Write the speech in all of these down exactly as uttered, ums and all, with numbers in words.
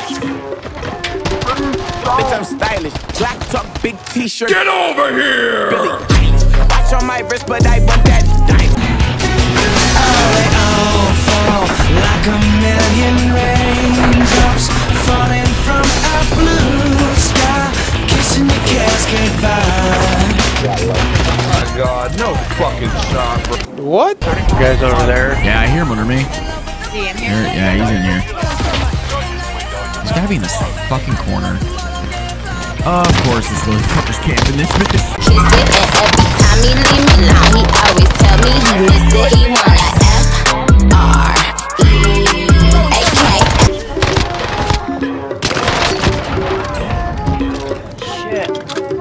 Bitch, I'm stylish. Black top, big t-shirt. Get over here! Billy, watch on my wrist, but I want that diamond. Oh, they all fall like a million raindrops falling from a blue sky, kissing your casket goodbye. Oh my god, no fucking shot, bro. What? You guys over there? Yeah, I hear him under me. Is he in here? Here, yeah, he's in here. He's gotta be in this fucking corner. Uh, of course, this little fucker's camping this bitch. Kiss it, and every time he leave me alone, he always tell me he miss it. He wanna F R E A K. Shit.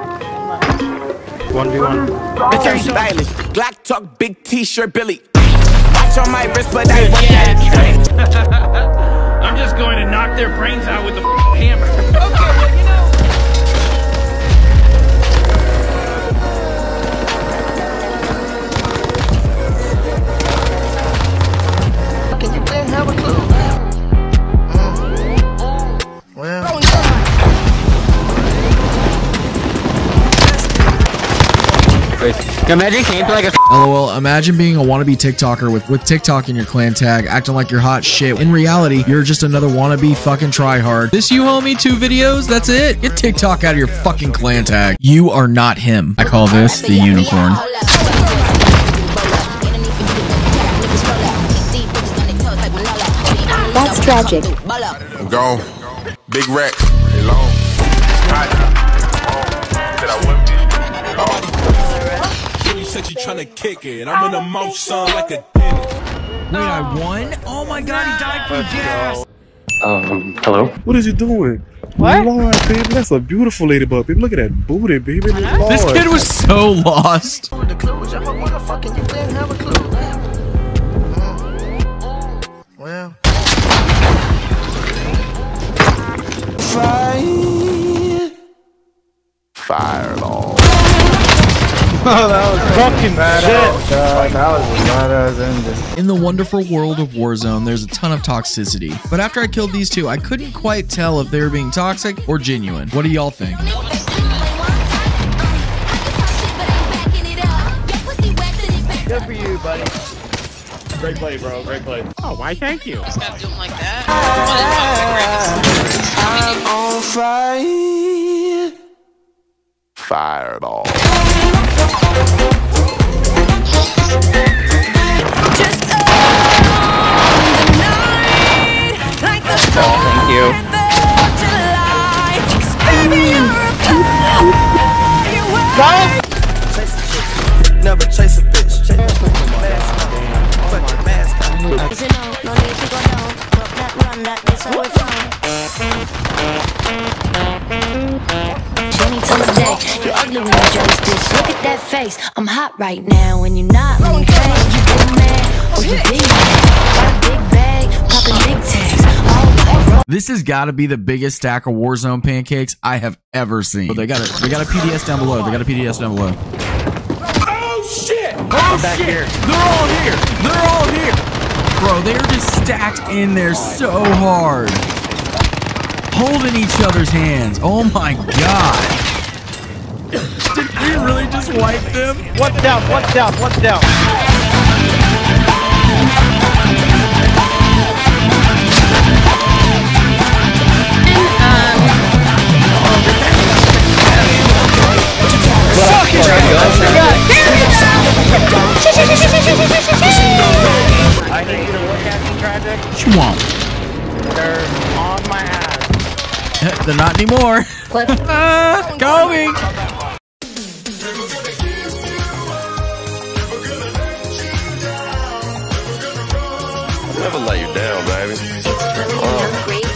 one v one. Bitch, I'm stylish. Black talk, big t-shirt, Billy. Watch on my wrist, but I want that diamond. I'm just going to knock their brains out with the hammer. Okay, well, you know. You didn't have a clue. Mm. Well. Imagine came to like a LOL, imagine being a wannabe TikToker with, with TikTok in your clan tag, acting like you're hot shit. In reality, you're just another wannabe fucking tryhard. This you homie, two videos, that's it? Get TikTok out of your fucking clan tag. You are not him. I call this the unicorn. That's tragic. I'm gone. Big rack. They long. You said you tryna kick it. I'm in the mouth, son, like a dentist. Wait, I won? Oh my god, he died from gas. Um, hello? What is he doing? What? Lord, baby, that's a beautiful ladybug, baby. Look at that booty, baby. Lord. This kid was so lost. The clues, I'm a motherfucking, you didn't have a clue. Mm. Well. Fire. Fireball. Oh, that was fucking shit. God, that was a badass ending. In the wonderful world of Warzone, there's a ton of toxicity. But after I killed these two, I couldn't quite tell if they were being toxic or genuine. What do y'all think? Good for you, buddy. Great play, bro. Great play. Oh, why thank you? Stop doing like that. I'm on fire. Fireball. Thank you. Never chase a bitch. Chase a mask on. Fuck your mask on. You know, no need to go down. Drop that run, that is how it's on. Twenty times a day, you're ugly when you dress this. Look at that face. I'm hot right now, and you're not when you play. You been mad, or you been mad. Got a big bag, popping big tags. All white. This has got to be the biggest stack of Warzone pancakes I have ever seen. They got a, they got a P D S down below. They got a P D S down below. Oh, shit! Oh, back shit! Here. They're all here! They're all here! Bro, they're just stacked in there so hard. Holding each other's hands. Oh my god. Did we really just wipe them? What's down? What's down? What's down? I need you to look at me, Tragic. What you want? They're on my ass. They're not anymore. Clip. Uh, Kobe. Never lay you down, baby. Uh.